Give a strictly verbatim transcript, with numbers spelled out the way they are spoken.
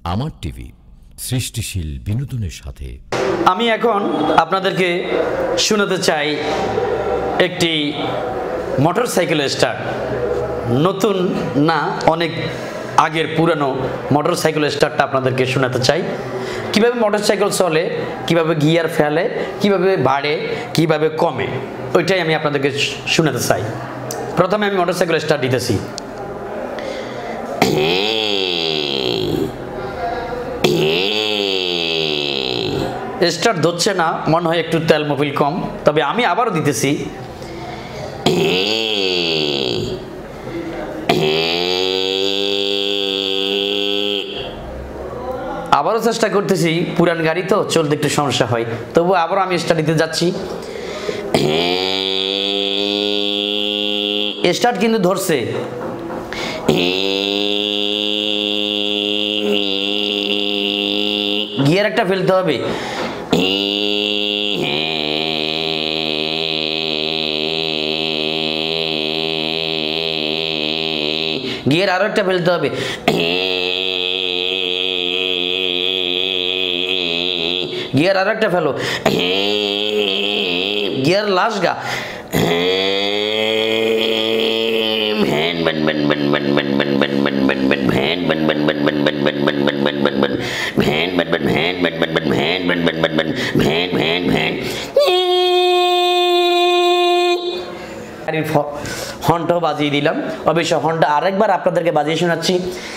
আমার টিভি সৃষ্টিশীল বিনোদনের সাথে। আমি এখন আপনাদেরকে শোনাতে চাই একটি মোটরসাইকেল স্টার্ট, নতুন না অনেক আগের পুরানো মোটরসাইকেল স্টার্টটা আপনাদেরকে শোনাতে চাই। কিভাবে মোটরসাইকেল চলে, কিভাবে গিয়ার ফেলে, কিভাবে বাড়ে, কিভাবে কমে, ওইটাই আমি আপনাদেরকে শোনাতে চাই। প্রথমে আমি মোটরসাইকেল স্টার্ট দিতেছি। স্টার্ট ধরছে না, মনে হয় একটু তেল মোবিল কম, তবে আমি আবারও দিতেছি। আবারও চেষ্টা করতেছি, পুরান গাড়ি তো চলতে একটু সমস্যা হয়, তবু আবারও আমি স্টার্ট দিতে যাচ্ছি। স্টার্ট কিন্তু ধরছে। গিয়ার একটা ফেলতে হবে। গিয়ার আরো একটা ফেলতে হবে। গিয়ার আরো একটা ফেলো। গিয়ার লাস্ট গা। হর্নটাও বাজিয়ে দিলাম। অবশ্য হর্নটা আরেকবার আপনাদেরকে বাজিয়ে শোনাচ্ছি।